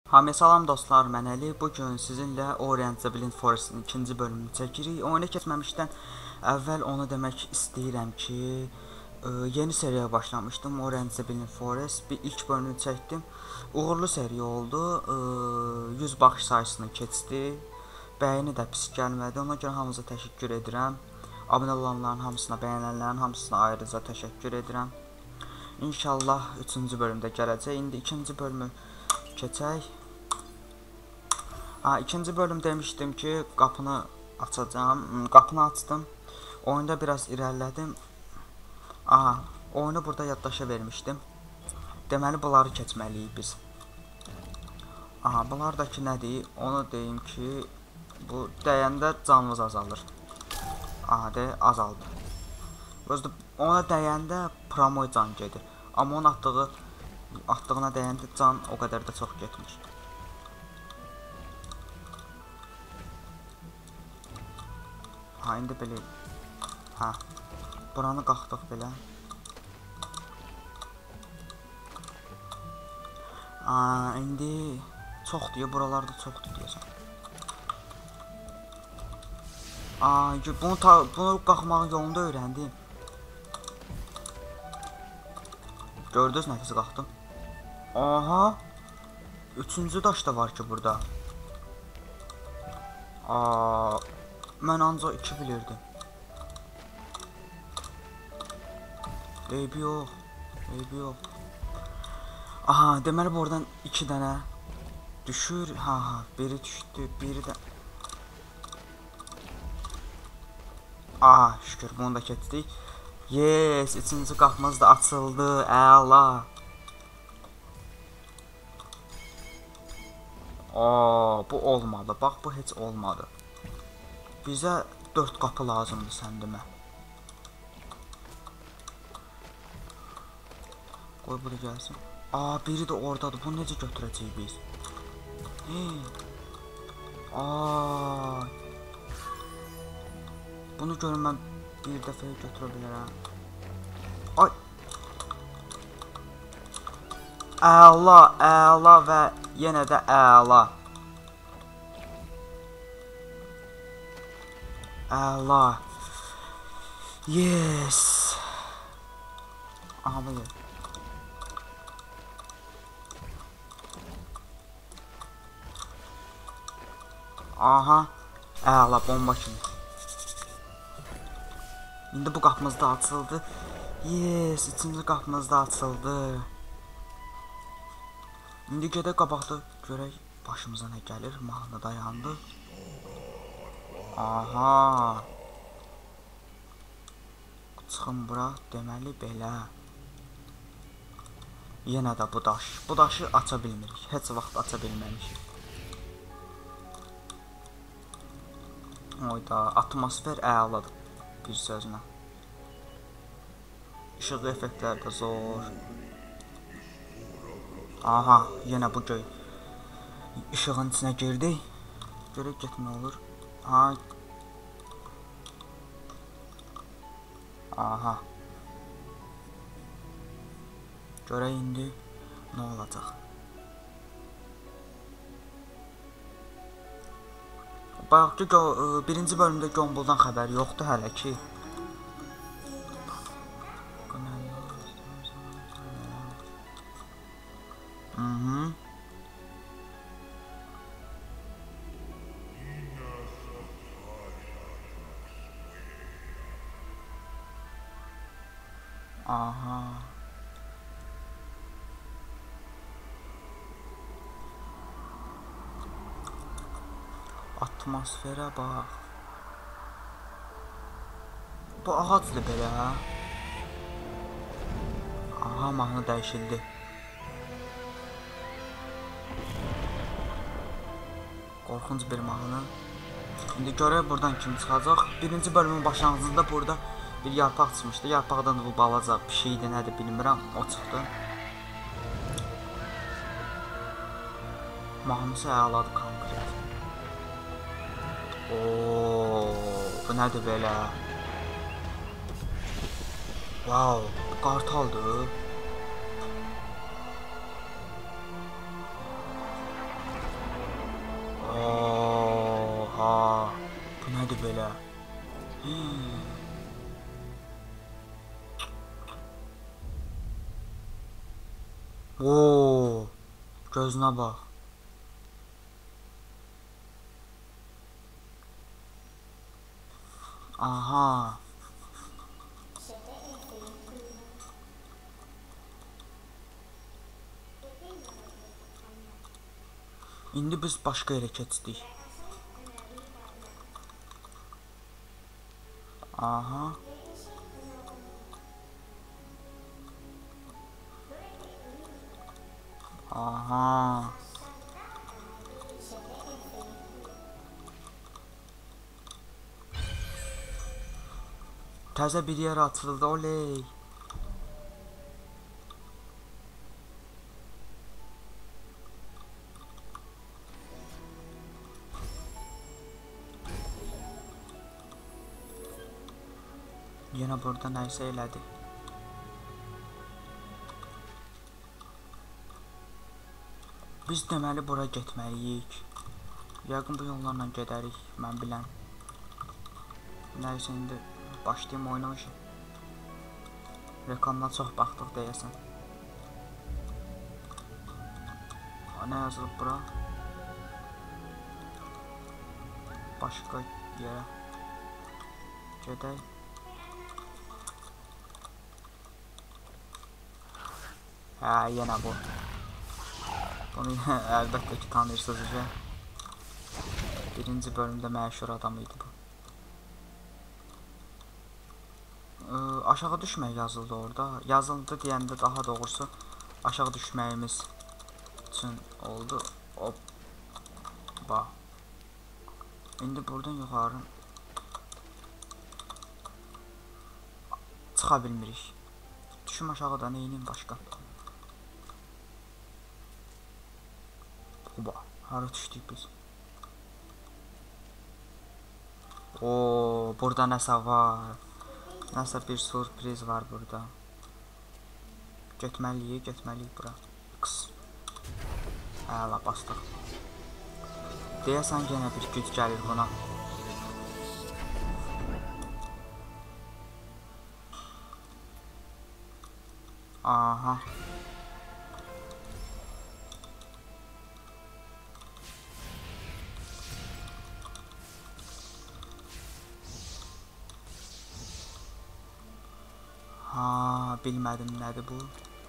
Hamı salam dostlar, mən Əli. Bugün sizinlə Orient the Blind Forest-in ikinci bölümünü çəkirik. Oyuna keçməmişdən əvvəl onu demək istəyirəm ki, yeni seriyaya başlamışdım. Orient the Blind Forest bir ilk bölümünü çəkdim. Uğurlu seriya oldu. 100 baxış sayısını keçdi. Bəyəni də pis gəlmədi. Ona görə hamınıza təşəkkür edirəm. Abunə olanların hamısına, bəyənənlərin hamısına ayrıca təşəkkür edirəm. İnşallah 3-cü bölümdə gələcək. İndi ikinci bölümü keçək. İkinci bölüm demişdim ki, qapını açacağım. Qapını açdım. Oyunda biraz irəlilədim. Oyunu burada yaddaşa vermişdim. Deməli bunları keçməliyik biz. Bunlardakı nədir? Onu deyim ki, bu dəyəndə canınız azalır. Azaldı. Özdə ona dəyəndə promoy can gedir. Amma onun atdığına dəyəndə can o qədər də çox getmir. İndi belə. Buranı qalxdıq belə. İndi çoxdur, buralarda çoxdur deyəsən. Bunu qalxmağın yolunda öyrəndim. Gördünüz nəfəsi qalxdım. Üçüncü daş da var ki burada. Mən ancaq 2 bilirdim. Eybi yox. Deməli buradan 2 dənə düşür. Biri düşdü, biri də. Şükür bunu da keçdik. Yes, üçüncü qapımız da açıldı. Əla. Bu olmadı. Bax bu heç olmadı. Bizə 4 qapı lazımdır sən demə. Qoy bura gəlsin. Biri də oradadır. Bunu necə götürəcəyik biz? Bunu görün mən bir dəfəyə götürə bilərəm. Əla və yenə də əla. Əla. Yes. Bu yer. Əla bomba kimi. İndi bu qapımız da açıldı. Yes, üçüncü qapımız da açıldı. İndi gedək qabaqda görək başımıza nə gəlir. Mahnı dayandı. Çıxın bura, deməli belə. Yenə də bu daş. Bu daşı aça bilmirik. Heç vaxt aça bilməmişik. Atmosfer əladır bir sözlə. İşıq effektləri də zor. Yenə bu göy. İşığın içinə girdik. Görək get nə olur. Görək indi nə olacaq. Bayaq ki, birinci bölümdə Gombuldan xəbər yoxdur hələ ki. Atmosferə bax. Bu ağacdır belə. Mahnı dəyişildi. Qorxunc bir mahnı. İndi görək buradan kim çıxacaq. Birinci bölümün başlanğıcında burada bir yarpaq çıxmışdı. Yarpaqdan da bu balaca pişikdi, nədir bilmirəm. O çıxdı. Mahnısı əladır konkret. Bu nədir belə? Wow, bu qartaldır. Oo, gözünə bax. Aha. İndi biz başqa yerə keçdik. Aha. Aha. Təzə bir yer açıldı, oley. Yenə burada nəyisə elədi. Biz deməli bura getməliyik. Yəqin bu yollarla gedərik, mən bilən. Nəysə indi başlayayım oynamışım. Reklamdan çox baxdıq deyəsən. Nə yazılıb bura? Başqa yerə gedək. Hə, yenə bu. Bunu əlbəttə ki tanıyırsınız. Birinci bölümdə məşhur adam idi bu. Aşağı düşmək yazıldı orada. Yazıldı deyəndə daha doğrusu aşağı düşməyimiz üçün oldu. Hoppa. İndi buradan yuxarı çıxa bilmirik. Düşüm aşağıda, neyinin başqa? Oba, hara düşdük biz? Oo, burada nəsə var. Nəsə bir sürpriz var burada. Getməliyik bura. X. Hələ bastıq. Deyəsən yenə bir güc gəlir buna. Aha. Ha, bilmədim nədir bu.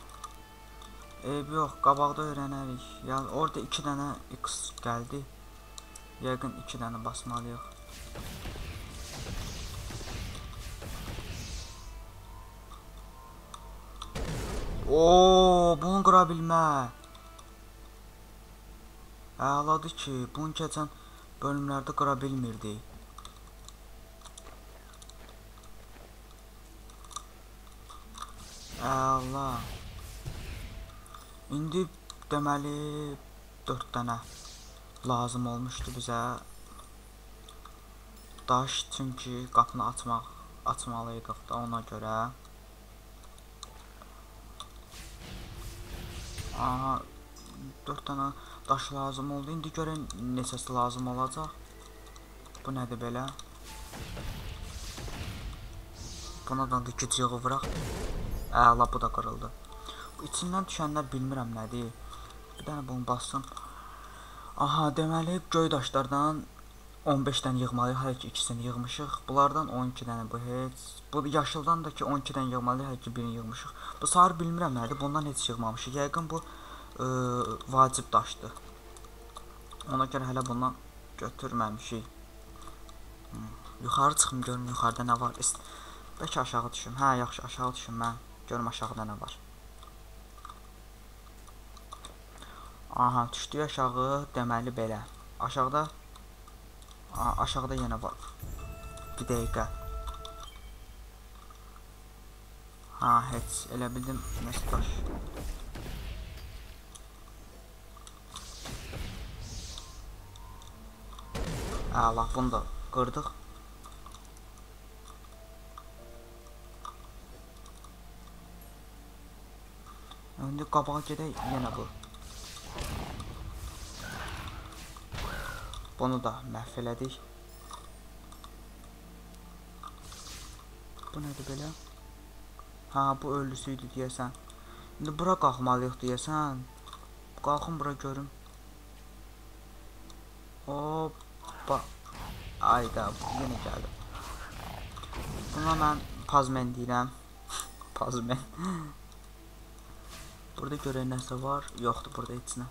Yox, qabaqda öyrənərik. Yəni orada 2 dənə X gəldi. Yəqin 2 dənə basmalıyıq. Oo, bunu qıra bilmə. Əladır ki, bunu keçən bölümlərdə qıra bilmirdik. Əla. İndi deməli 4 dənə lazım olmuşdu bizə. Daş, çünki qapını açmalıydıq da ona görə. Aha, 4 dənə daş lazım oldu. İndi görən neçəsi lazım olacaq. Bu nədir belə? Buna da güc yığıvıraq. Əla, bu da qırıldı. İçindən düşənlər bilmirəm nədir. Bir dənə bunu bassın. Aha, deməli göy daşlardan 15 dənə yığmalıyıq, hər iki ikisini yığmışıq. Bunlardan 12 dənə bu heç. Bu yaşıldan da ki 12 dənə yığmalıyıq, hər iki birini yığmışıq. Bu sarı bilmirəm nədir, bundan heç yığmamışıq. Yəqin bu vacib daşdır. Ona görə hələ bundan götürməmişik. Yuxarı çıxım görüm yuxarıda nə var. Bəlkə aşağı düşüm. Hə, yaxşı, aşağı düşüm mən. Görüm aşağıda nə var. Aha, düşdük aşağı, deməli belə. Aşağıda yenə var. Bir dəqiqə. Ha, heç, elə bildim, nəsə daş. Allah, bunu da qırdıq. İndi qabağa gedək, yenə bu. Bunu da məhv elədik. Bu nədir belə? Ha, bu ölüsü idi deyəsən. İndi bura qalxmalıyıq deyəsən. Qalxın bura görüm. Hoppa. Ayda yenə gəldim. Buna mən pazmen deyirəm. Pazmen. Burada görək nəsə var. Yoxdur burada heç nə.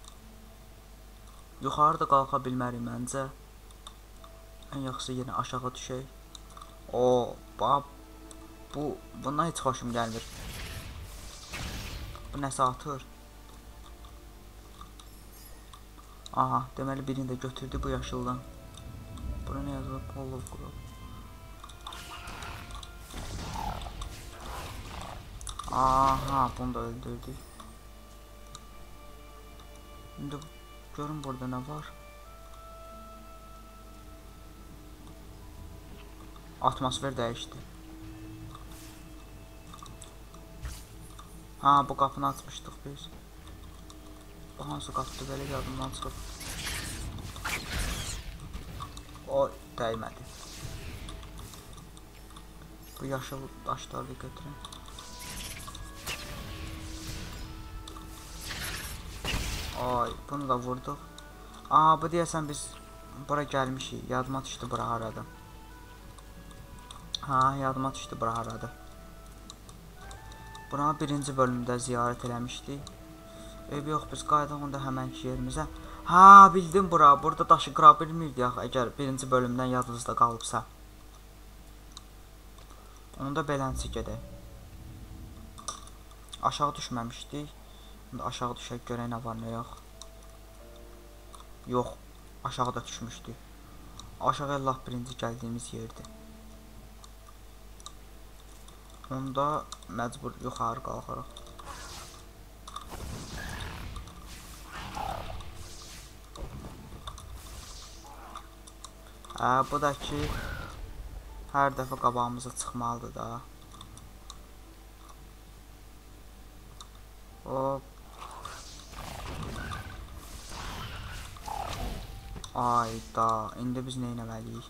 Yuxarıda qalxa bilmərik məncə. Ən yaxşısı yenə aşağı düşək. Bax. Bundan heç xoşum gəlmir. Bu nəsə atır. Aha, deməli birini də götürdü bu yaşıldan. Bura nə yazılır? Polo qrup. Aha, bunu da öldürdük. İndi görün burada nə var. Atmosfer dəyişdi. Ha, bu qapını açmışdıq biz. Bu hansı qapıdır belə yadımdan çıxıb. O dəymədi. Bu yaşıl daşları götürün. Ay, bunu da vurduq. Aa, bu deyəsən biz bura gəlmişik. Yadıma düşdü bura haradır. Ha, yadıma düşdü bura haradır. Buna birinci bölümdə ziyarət eləmişdik. Yox, biz qaydaq onda həmənki yerimizə. Ha, bildim bura. Burada daşı qıra bilmirdik əgər birinci bölümdən yadınızda qalıbsa. Onu da belənçi gedək. Aşağı düşməmişdik. Şimdi aşağı düşək görək nə var nə yox. Yox, aşağıda düşmüşdük. Aşağı Allah birinci gəldiyimiz yerdir. Onda məcbur yuxarı qalxarıq. Bu da ki hər dəfə qabağımıza çıxmalıdır da. Hop. Ayda, indi biz nə etməliyik?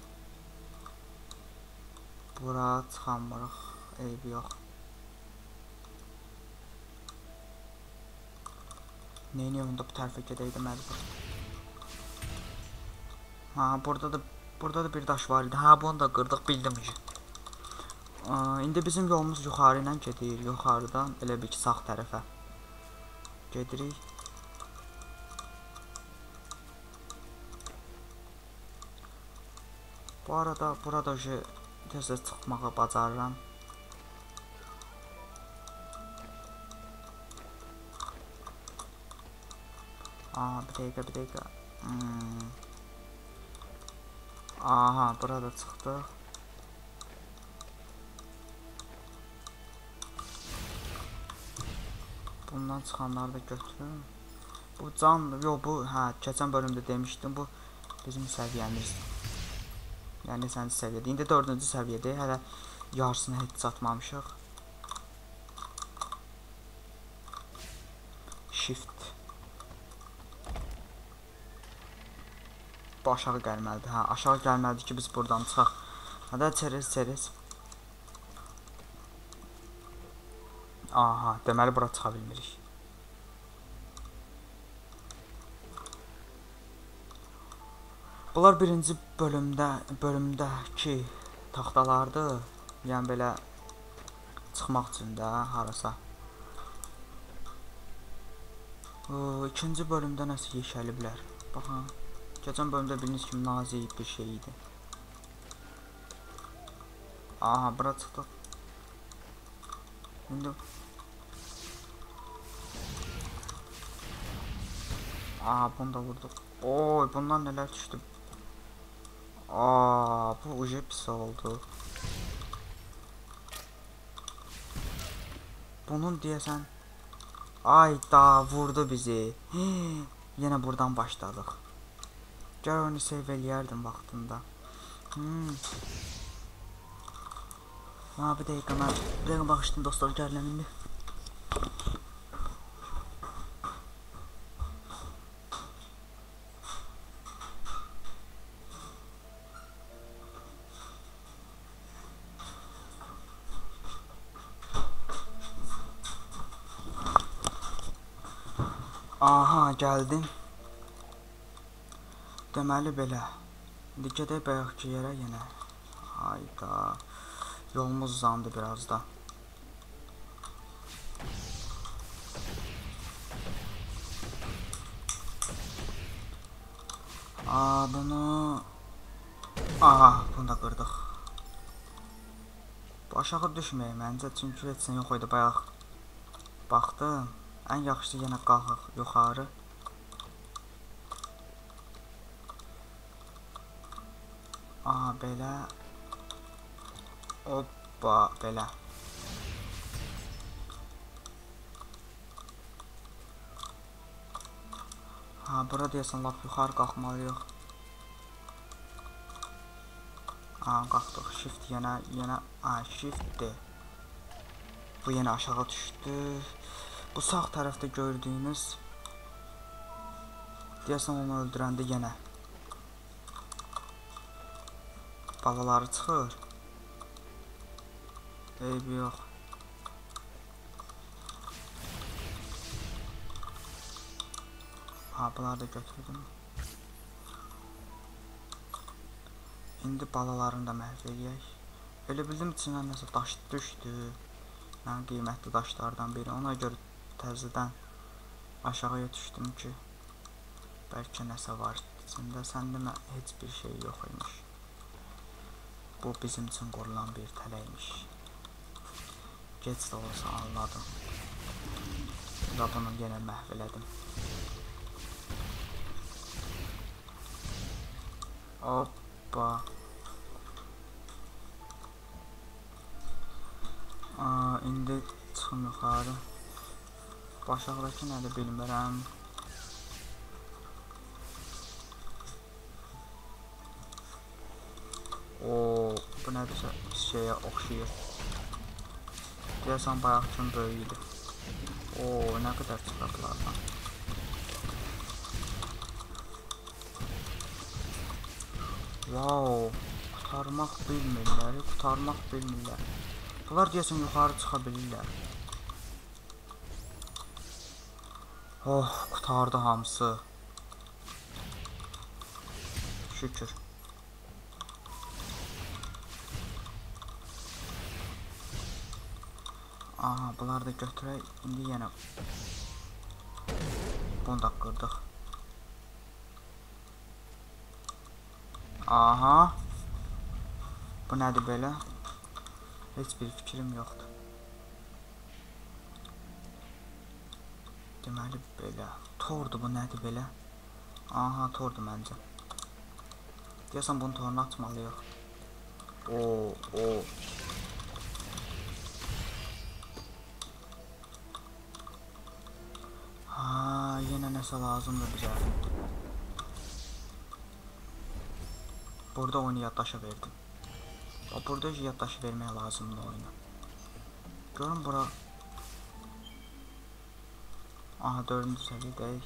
Bura çıxamırıq. Eybi yox. Neyini onda bu tərəfə gedəydi məcbur. Ha, burada da bir daş var idi. Ha, bunu da qırdıq, bildim ki. İndi bizim yolumuz yuxarı ilə gedir. Yuxarıdan elə bir ki sağ tərəfə gedirik. Bu arada burada tez-tez çıxmağı bacarıram. Bir dəqiqə. Aha, burada çıxdıq. Bundan çıxanları da götürün. Bu candır. Yox, bu keçən bölümdə demişdim, bu bizim səviyyəmizdir. Yəni neçənci səviyyədə? İndi 4-cü səviyyədə, hələ yarısına heç çatmamışıq. Shift. Bu aşağı gəlməlidir. Ha, aşağı gəlməlidir ki biz buradan çıxaq. Hadi çerez. Aha, deməli bura çıxa bilmirik. Bunlar birinci bölümdəki taxtalardır. Yəni belə çıxmaq üçün də harasa. İkinci bölümdə nəsə yeşəliblər. Baxın. Geçen bölümde bildiğiniz gibi nazik bir şeydi. Aha, bura çıxdıq. İndi aha, bunu da vurduq. Oy, bundan neler düşdü. Bu uje pis oldu. Bunun deyəsən ayda vurdu bizi. Yine buradan başladık. Gəl onu save eləyərdim vaxtında. Bir dəqiqə baxışdım dostlar, gələm indi. Aha, gəldim. Deməli belə. İndi gedək bayaqki yerə yenə. Hayda. Yolumuz uzandı biraz da. Bunu... Aha, bunu da qırdıq. Bu aşağı düşməyək məncə, çünki heç nə yox idi bayaq. Baxdım. Ən yaxşısı yenə qalxıq yuxarı. Aha, belə. Hoppa, belə. Ha, bura deyəsən lap yuxarı qalxmalıyıq. Ha, qalxdıq. Shift yenə. Ha, shift-dir. Bu yenə aşağı düşdü. Bu sağ tərəfdə gördüyünüz deyəsən onu öldürəndə yenə balaları çıxır. Eybi yox. Ha, bunları da götürdüm. İndi balalarını da məhv eləyək. Elə bildim içindən nəsə daş düşdü. Yəni qiymətli daşlardan biri. Ona görə təzədən aşağıya düşdüm ki, bəlkə nəsə var içində. Səndə heç bir şey yox imiş. Bu bizim üçün qorulan bir tələymiş. Geç də olsa anladım. Və bunu yenə məhv elədim. Hoppa. İndi çıxım yuxarı. Başaqdakı nədir bilmirəm. Bu nədirsə pis şeyə oxşayır. Deyəsən bayaqkın böyüydü. Nə qədər çıxardılar lan. Wow, qurtarmaq bilmirlər. Bunlar deyəsən yuxarı çıxa bilirlər. Oh, qurtardı hamısı. Şükür. Aha, bunları da götürək. İndi yenə bunu da qırdıq. Aha. Bu nədir belə? Heç bir fikrim yoxdur. Deməli belə. Tordur bu, nədir belə? Aha, tordur məncə. Deyəsən bunu torunu açmalıyıq. Ha, yenə nəsə lazımdır bizə. Burada oyunu yaddaşa verdim. Burada yaddaşı vermək lazımdır oyuna. Görün bura. Aha, 4-cü səviyyədəyik.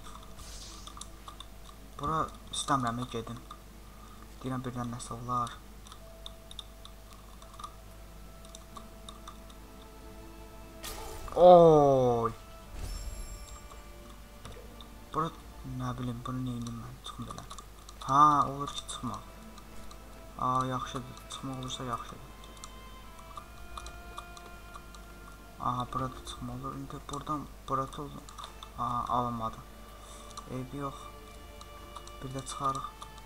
Bura istəmirəm gedim. Deyirəm birdən nəsə olar. Oy. Bura nə bilim, bunu neyim mən, çıxım belə. Ha, olur ki çıxmaq. Yaxşıdır, çıxmaq olursa yaxşıdır. Aha, burada çıxma olur. İndi buradan burada oldu. Alınmadı. Eybi yox. Bir də çıxarıq.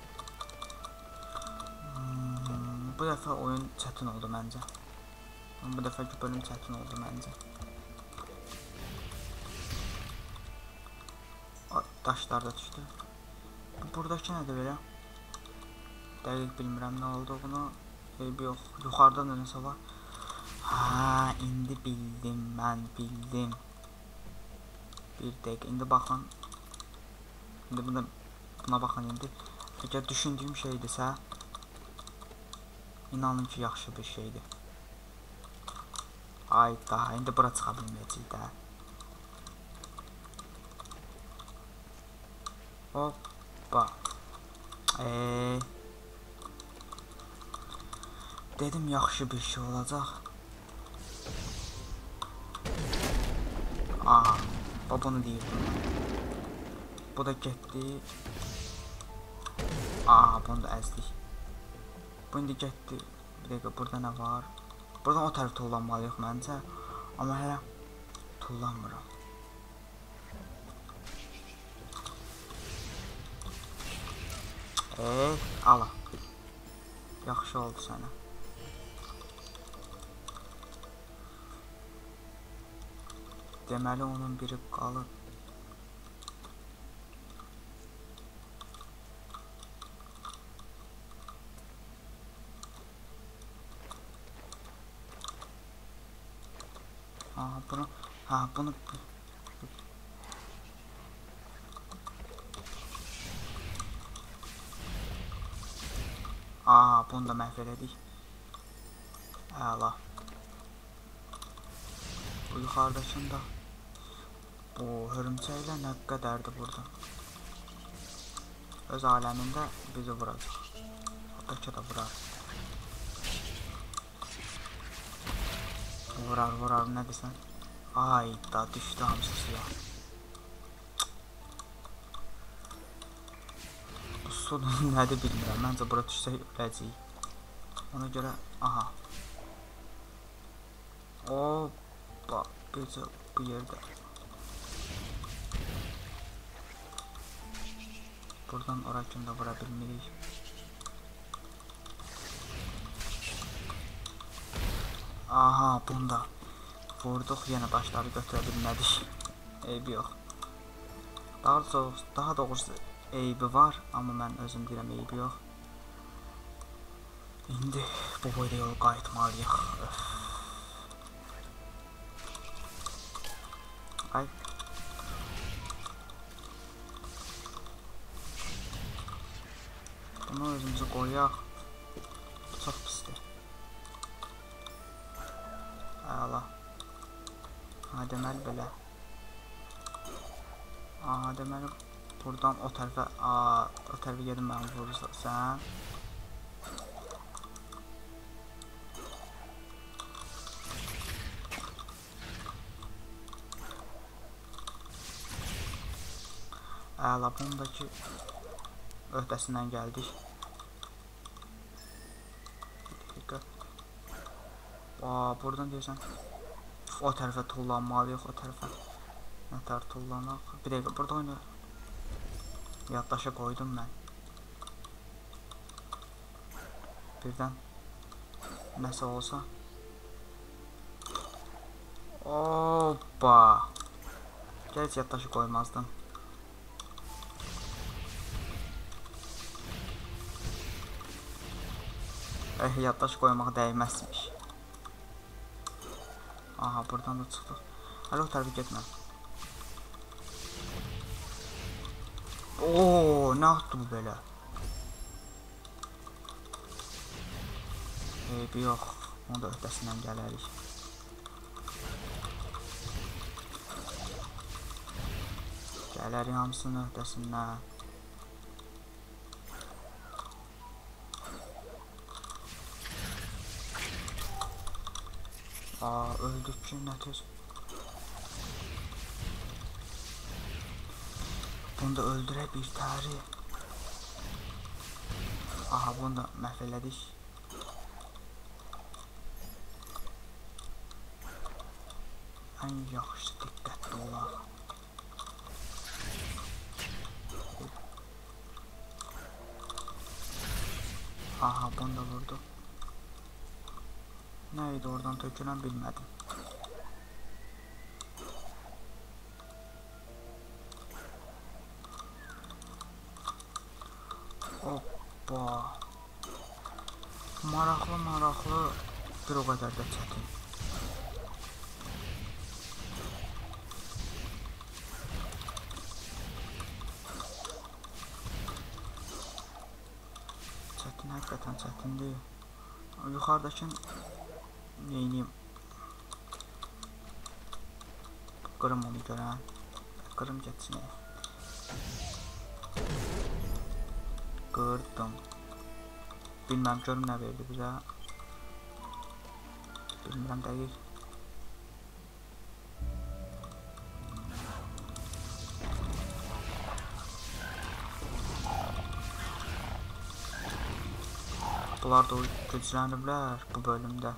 Bu dəfə oyun çətin oldu məncə. Bu dəfəki bölüm çətin oldu məncə. Daşlar da düşdü. Buradakı nədir belə? Dəqiq bilmirəm nə olduğunu. Eybi yox. Yuxarıda da nəsə var. Ha, indi bildim, mən bildim. Bir dəqiqə, indi baxın. İndi buna baxın indi. Əgər düşündüyüm şeydirsə, inanın ki, yaxşı bir şeydir. Ayda, indi bura çıxa bilməyəcək də. Hoppa. Dedim yaxşı bir şey olacaq. Aha, bunu deyirdim. Bu da getdi. Aa, bunu da əzdik. Bu indi getdi. Bir dəqiqə, burada nə var? Buradan o tərəf tullanmalıyıq məncə. Amma hələ tullanmıram. Ala. Yaxşı oldu sənə. Deməli onun biri qalıb. Bunu bunu da məhv elədik. Əla. Bu yuxarıdakında bu hörümçəklə nə qədərdir burada. Öz aləmində bizi vuracaq. Bəlkə də vurar. Vurar, nə desən? Ay da düşdü hamısı suya. Bu su nədir bilmirəm. Məncə bura düşsək öləcəyik. Ona görə, aha. Hoppa, bircə bu yerdə. Buradan ora kimi də vura bilmirik. Aha, bunda vurduq, yenə daşları götürə bilmədik. Eybi yox. Daha doğrusu eybi var, amma mən özüm deyirəm eybi yox. İndi bu boyda yol qayıtmalıyıq. Ay. Bunu özümüzü qoyaq. Çox pisdir. Əla. Deməli belə. Deməli buradan o tərəfə gedin, mən vurursan. Əla, bundakı öhdəsindən gəldik. Buradan deyirsən o tərəfə tullanmalıyıq, o tərəfə. Nətər tullanaq? Bir dəqiqə, burada oyunu yaddaşa qoydum mən. Birdən nəsə olsa. Hoppa. Gəl yaddaşı qoymazdım. Yaddaş qoymaq dəyməzmiş. Aha, buradan da çıxdıq. Hələ o tərəfə getmə. Nə atdı bu belə? Eybi yox. Onu da öhdəsindən gələrik. Gələrik hamısının öhdəsindən. Öldük ki, nə tez. Bunu da öldürə bir təri. Aha, bunu da məhv elədik. Ən yaxşı diqqətli olaq. Aha, bunu da vurdu. Nə idi oradan tökülən bilmədim. Hoppa. Maraqlı, bir o qədər də çətin. Çətin, həqiqətən çətindir. Yuxarıdakını neyniyim? Qırım onu görən. Qırım getsin. Qırdım. Bilməm, görüm nə verdi bizə. Bilmirəm dəqiq. Qapılar da gücləniblər bu bölümdə.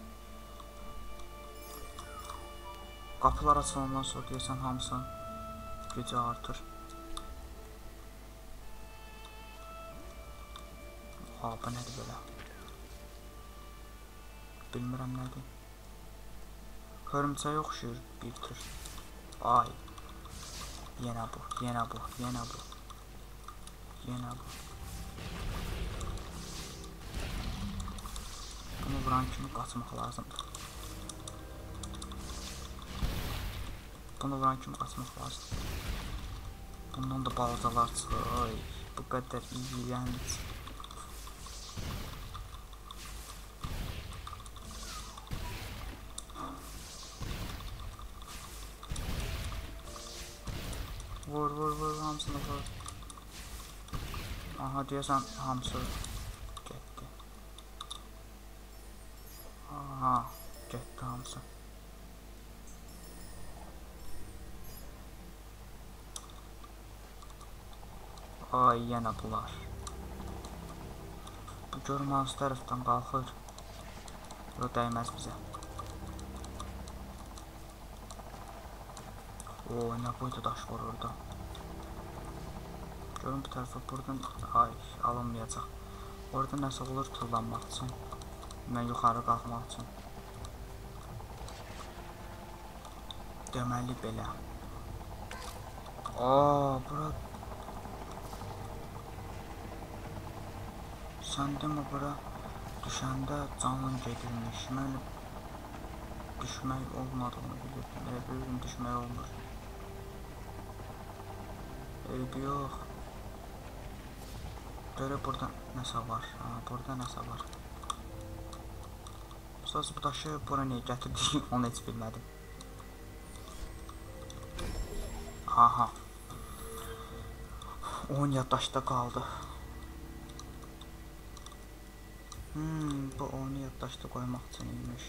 Qapılar açılandan sonra deyəsən hamısının gücü artır. Ha, bu nədir belə? Bilmirəm nədir. Hörümçəyə oxşuyur bir tür. Ay. Yenə bu, yenə bu, yenə bu. Yenə bu. Bunu vuran kimi qaçmaq lazımdır. Bunu vuran kimi qaçmaq lazımdır. Bundan da balacalar çıxır. Ay, bu qədər iyrənc. Vur, vur, vur, hamısını vur. Aha, deyəsən hamısı getdi. Aha, getdi hamısı. Ay, yenə bunlar. Bu görüm hansı tərəfdən qalxır. Yox, dəyməz bizə. Oo, nə boyda daş var orada. Görün bu tərəfə buradan, ay, alınmayacaq. Orada nəsə olur tullanmaq üçün. Mən yuxarı qalxmaq üçün. Deməli belə. Aa, bura. Sən demə bura düşəndə canın gedirmiş. Mən düşmək olmadığını bilirdim. Elə bilirdim düşmək olmur. Eybi yox. Görə burada nəsə var. Burada nəsə var. Söz bu daşı bura niyə gətirdik onu heç bilmədim. Aha. 10 yaddaşda qaldı. Bu 10 yaddaşda qoymaq üçün imiş.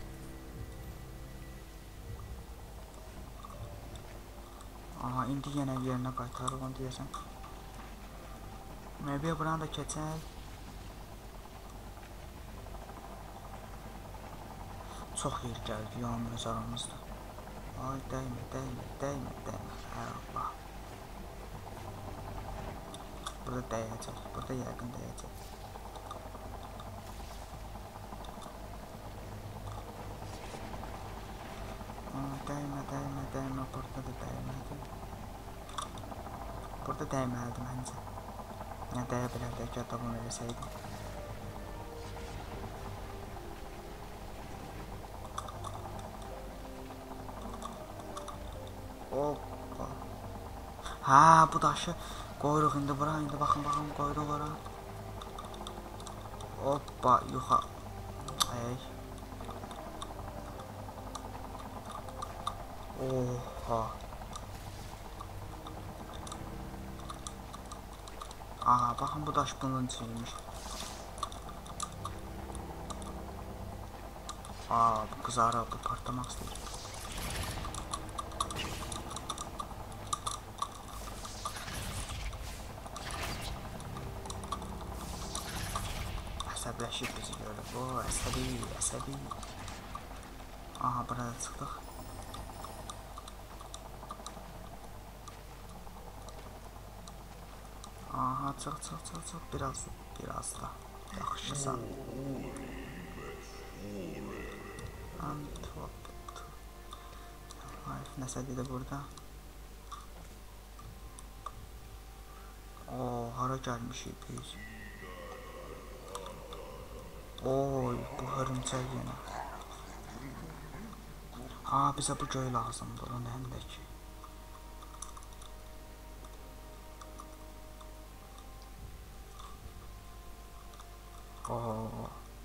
Aha, indi yenə yerinə qaytarır onu deyəsən. Maybe buranı da keçək. Çox yer gəldi ya məzarımızda. Ay, dəymə, dəymə, dəymə, dəymə. Allah. Burada dəyəcək, burada yəqin dəyəcək. Dəymə, dəymə, dəymə, burada da dəymədi. Burada dəyməlidir məncə. Nə dəyə bilərdi ki, davam eləsəydim. Hoppa. Hə, bu daşı qoyuruq indi bura, indi baxın, baxın, qoyuruq ora. Hoppa, yuxa. Ey. Oha. Aha, baxın bu daş bunun içiymiş. Aa, bu qızarı, bu partlamaq istəyir. Əsəbləşib bizi görür. O, əsəbi, əsəbi. Aha, burada çıxdıq. Aha, çıx, çıx, çıx, çıx, biraz da. Yaxşısan. Nəsə dedi burada. Oo, hara gəlmişik biz. Oy, bu hörümçək yenə. Aa, bizə bu göy lazımdır, onun həmdəki. Oo.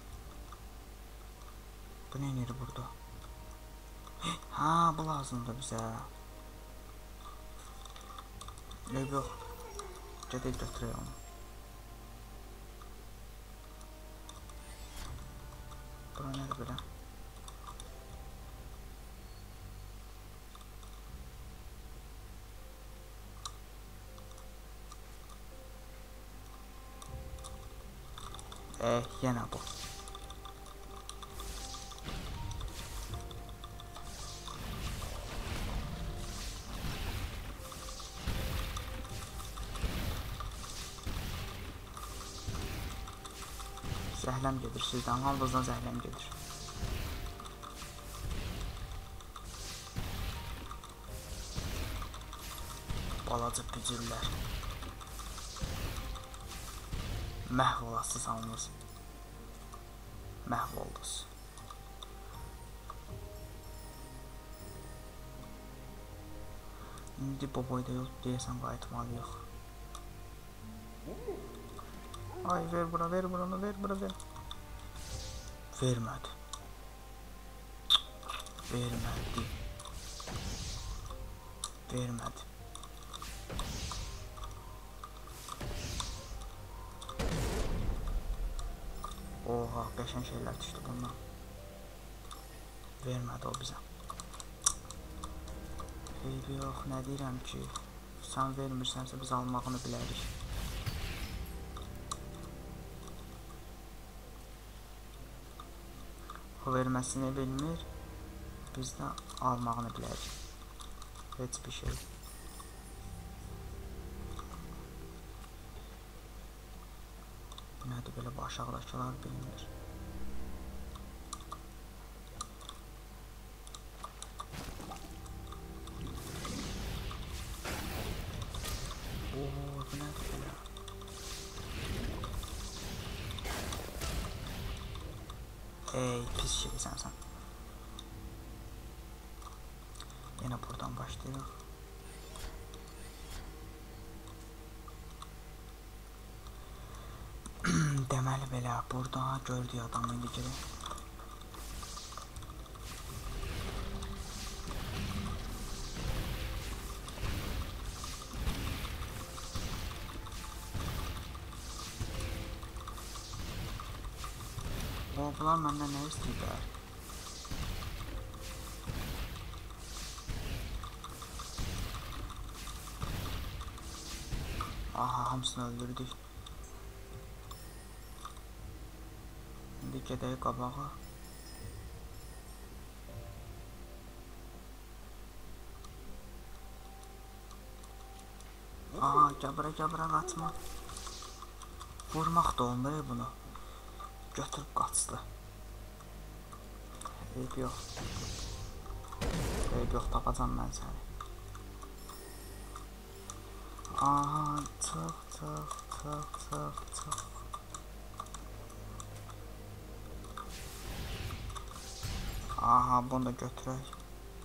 Bu nə edir burada? Ha, bu lazımdır bizə. Yox. Gedək götürək onu. Bura nədir belə? Yenə bu. Zəhləm gedir sizdən, hamınızdan zəhləm gedir. Balaca bücürlər. Məhv olasınız hamınız. Məhv oldunuz. İndi bu boyda yox deyəsən qayıtmalıyıq. Ay ver bura, ver buranı, ver bura, ver. Vermədi. Vermədi. Vermədi. Oha, qəşəng şeylər düşdü bundan. Vermədi o bizə. Eybi yox, nə deyirəm ki, sən vermirsənsə biz almağını bilərik. O verməsini bilmir, biz də almağını bilərik. Heç bir şey. Nədir belə bu aşağıdakılar bilmir. Ooo, bu nədir belə? Ey, pis şeysən sən. Yenə buradan başlayırıq. Deməli belə, burada gördük adamı indi girin. Bunlar məndən nə istəyirlər? Aha, hamısını öldürdük. İndi gedək qabağa. Aha, gəbirə qaçma. Vurmaq da olmur bunu. Götürüb qaçdı. Eyb yox. Eyb yox, tapacam mən səni. Aha, çıx. Aha, bunu da götürək.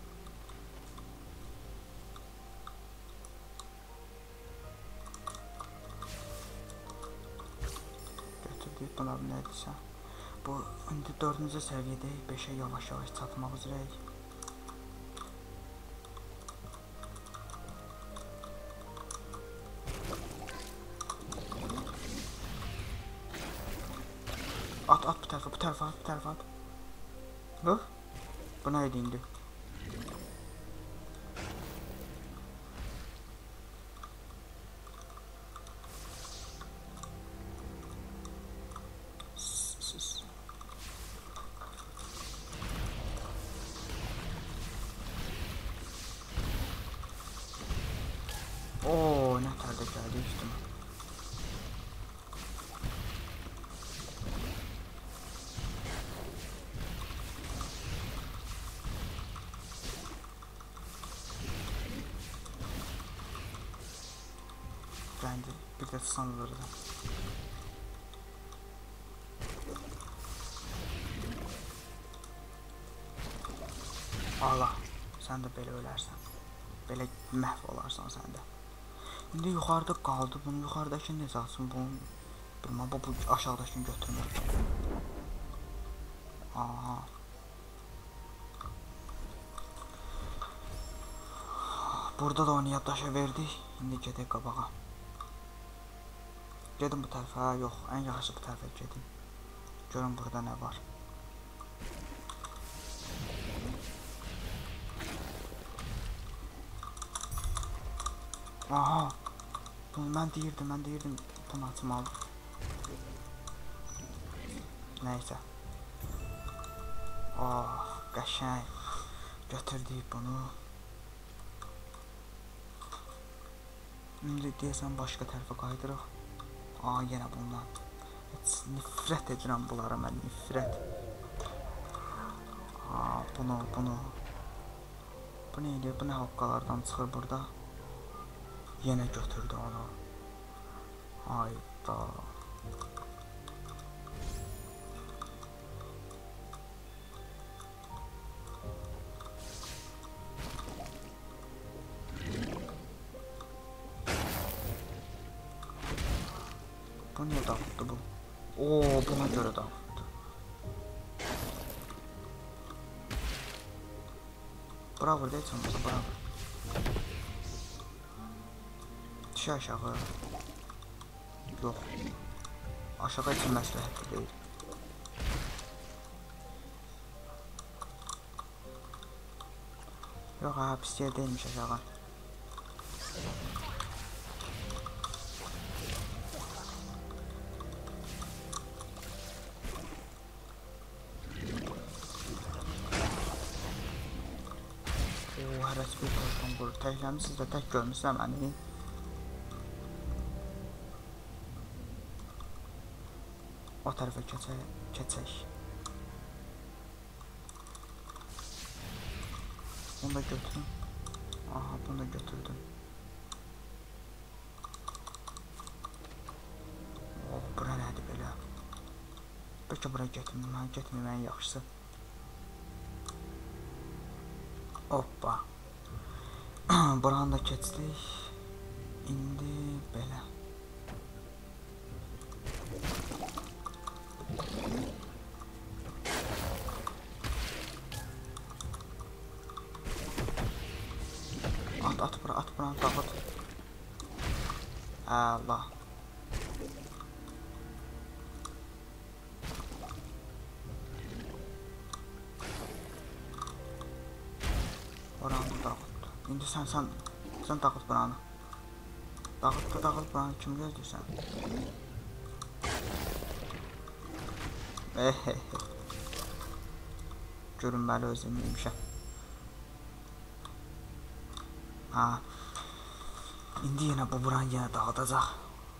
Götürdük, bunlar nədirsə. Bu, indi 4-cü səviyyədəyik, 5-ə yavaş-yavaş çatmaq üzrəyik. At bu tərəfə at. Bu nə idi indi? Ooo, nə tərdə gəldi üstümə. Bəndi, bir də sanılırdı. Allah, sən də belə ölərsən. Belə məhv olarsan sən də. İndi yuxarıda qaldı, bunu yuxarıdakını necə alsın, bunu bilməm, bu aşağıdakını götürmür. Aha. Burada da onu yaddaşa verdik, indi gedək qabağa. Gedin bu tərəfə, yox, ən yaxşı bu tərəfə gedin. Görün burada nə var. Aha, bunu mən deyirdim, bunu açmalı. Neyse. Oh, qəşəng. Götürdük bunu. İndi deyəsən başqa tərəfə qaydırıq. Yenə bundan. Heç nifrət edirəm bunlara, mən nifrət. Bunu. Bu neydi? Bu nə halqalardan çıxır burada? Yenə götürdü onu. Hayda. Bu niyə dağıtdı bu? Buna görə dağıtdı. Bravo deyəcəm, bravo. Düşə aşağı. Yox. Aşağı üçün məsləhətli deyil. Yox, pis yer deyilmiş aşağı. Hərəsi bir torpun vurur. Təkləmişsiniz və tək görmüşsəm məni. O tərəfə keçək. Bunu da götürün. Bunu da götürdüm. Bura nədir belə? Bəlkə bura getməməyin yaxşısı. Hoppa. Buranı da keçdik. İndi belə. At buranı dağıt. Allah. Buranı dağıt. İndi sən dağıt buranı. Dağıt buranı, kim gözləyirsən? Görünməli özüm demişəm. İndi yenə bu buranı yenə dağıdacaq.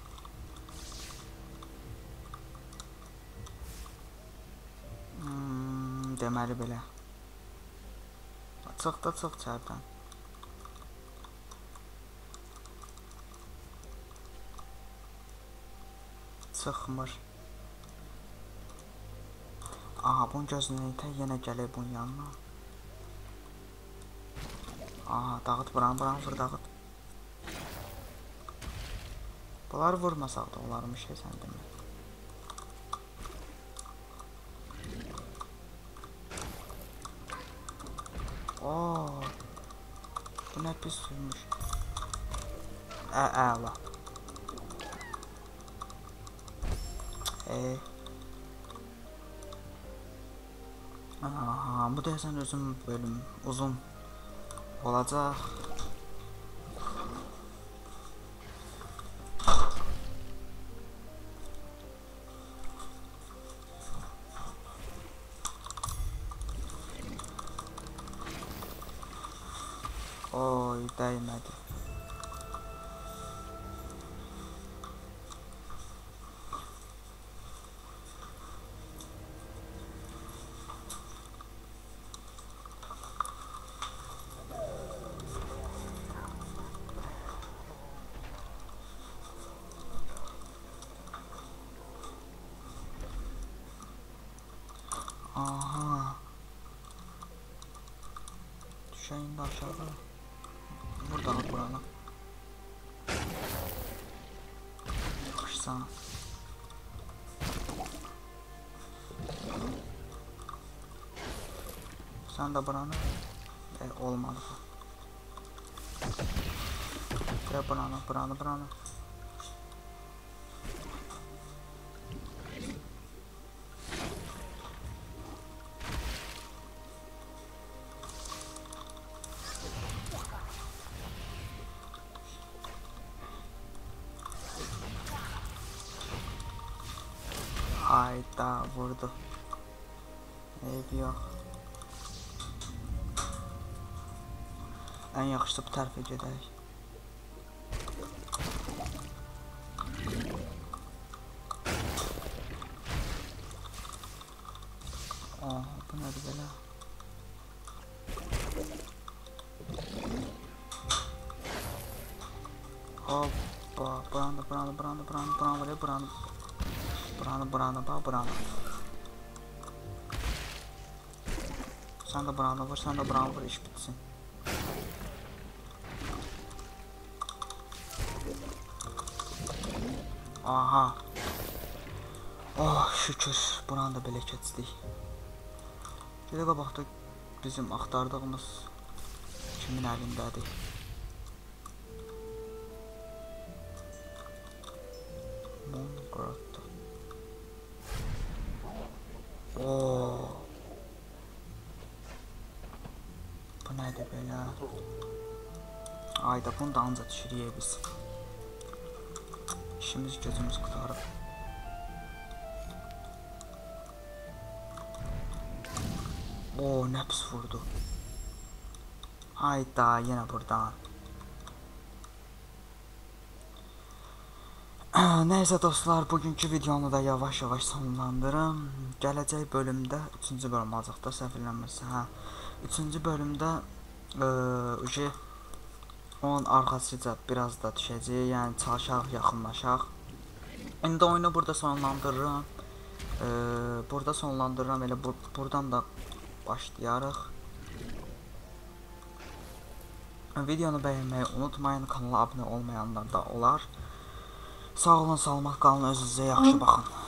Deməli belə. Çıx çərdən. Çıxmır. Bunun gözünü itək yenə gəlir bunun yanına. Dağıt buranı vur, dağıt. Bunları vurmasaq da olarmış sən demə. Bu nə pis sürmüş. Əla. Bu deyəsən özüm bölüm uzun olacaq. Dəymədi. Düşəyin də aşağı. Buradan buranı. Yaxşısan. Sən də buranı. Olmadı. Buranı. Hayda, vurdu. Eyb yox. Ən yaxşısı bu tərəfə gedək. Bu nədir belə? Hoppa, buranı. Sən də buranı vur, iş bitsin. Aha. Oh, şükür, buranı da belə keçdik. Gedə qabaqda bizim axtardığımız kimin əlindədir? Mongrotto. Oo. Bu nədir belə? Ayda bunu da ancaq düşürüyə biz. İşimiz gözümüz qutarıb. Oo, nə pis vurdu. Hayda, yenə buradan. Neyse dostlar, bugünkü videonu da yavaş-yavaş sonlandırım. Gələcək bölümdə 3-cü bölüm olacaqda, səhv eləmirəmsə. 3-cü bölümdə onun arxasıca biraz da düşəcək, yəni çalışaraq yaxınlaşaq. İndi oyunu burada sonlandırıram. Elə buradan da başlayarıq. Videonu bəyənməyi unutmayın, kanala abunə olmayanlar da olar. Sağ olun, salamat qalın, özünüzə yaxşı baxın.